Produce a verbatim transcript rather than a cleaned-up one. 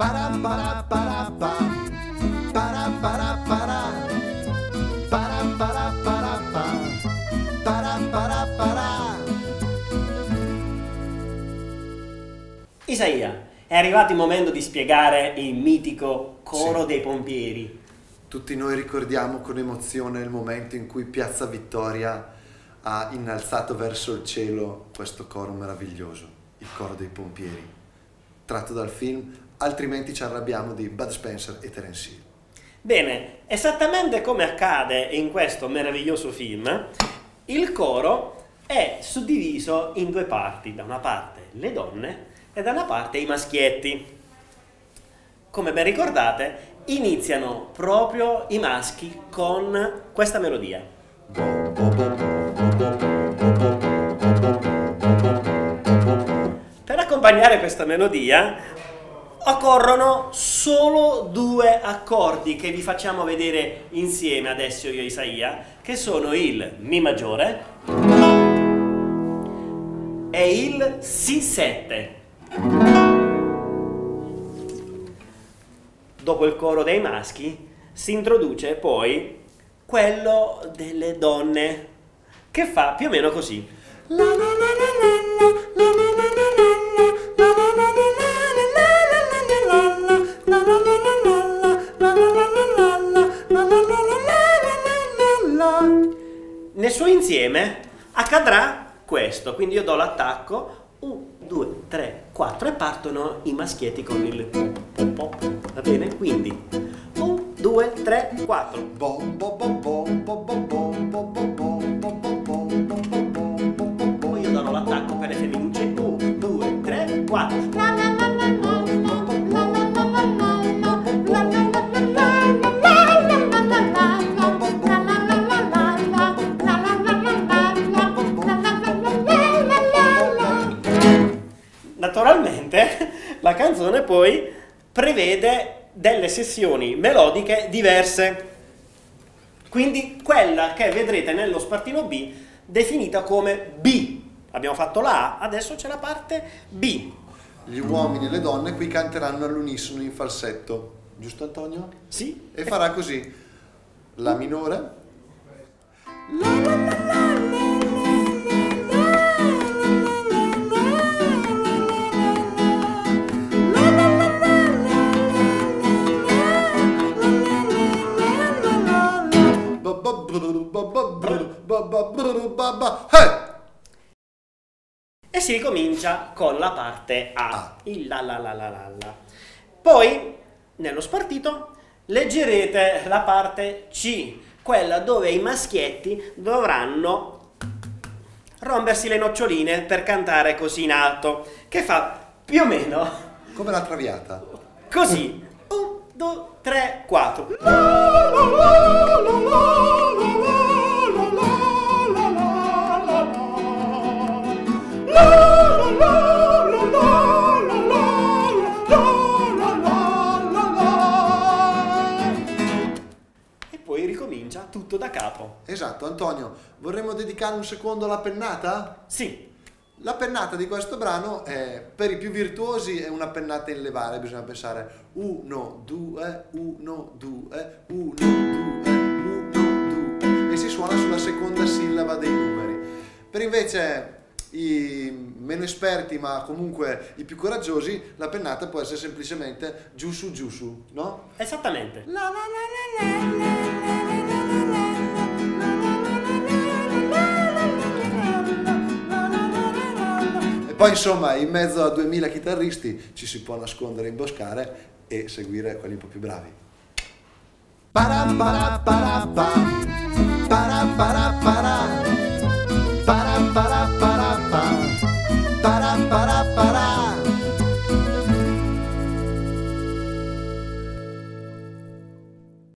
Paraparapparappa, paraparapparà, paraparapparappa, paraparapparà. Isaia, è arrivato il momento di spiegare il mitico coro Sì. dei pompieri. Tutti noi ricordiamo con emozione il momento in cui Piazza Vittoria ha innalzato verso il cielo questo coro meraviglioso, il coro dei pompieri, tratto dal film Altrimenti ci arrabbiamo di Bud Spencer e Terence Hill. Bene, esattamente come accade in questo meraviglioso film, il coro è suddiviso in due parti, da una parte le donne e da una parte i maschietti. Come ben ricordate, iniziano proprio i maschi con questa melodia. Per accompagnare questa melodia occorrono solo due accordi che vi facciamo vedere insieme adesso io e Isaia, che sono il Mi maggiore e il Si sette. Dopo il coro dei maschi si introduce poi quello delle donne, che fa più o meno così. Nel suo insieme accadrà questo, quindi io do l'attacco, uno, due, tre, quattro e partono i maschietti con il pop, pop, pop, va bene? Quindi uno, due, tre, quattro. Poi io darò l'attacco per le femminucce, uno, due, tre, quattro. Naturalmente la canzone poi prevede delle sessioni melodiche diverse, quindi quella che vedrete nello spartino B definita come B. Abbiamo fatto la A, adesso c'è la parte B. Gli uomini e le donne qui canteranno all'unisono in falsetto, giusto Antonio? Sì. E farà così: La minore, La la la la la. E si ricomincia con la parte A, A. il la la la la la la. Poi, nello spartito, leggerete la parte C, quella dove i maschietti dovranno rompersi le noccioline per cantare così in alto, che fa più o meno come la Traviata. così. uno, due, tre, quattro. E poi ricomincia tutto da capo. Esatto, Antonio, vorremmo dedicare un secondo alla pennata? Sì. La pennata di questo brano è, per i più virtuosi, è una pennata in levare, bisogna pensare uno, due, uno, due, uno, due, uno, due, e si suona sulla seconda sillaba dei numeri. Per invece i meno esperti, ma comunque i più coraggiosi, la pennata può essere semplicemente giù su giù su, no? Esattamente. La la la la la la. E poi insomma in mezzo a duemila chitarristi ci si può nascondere, imboscare e seguire quelli un po' più bravi. Paraparapparappa, paraparapparà.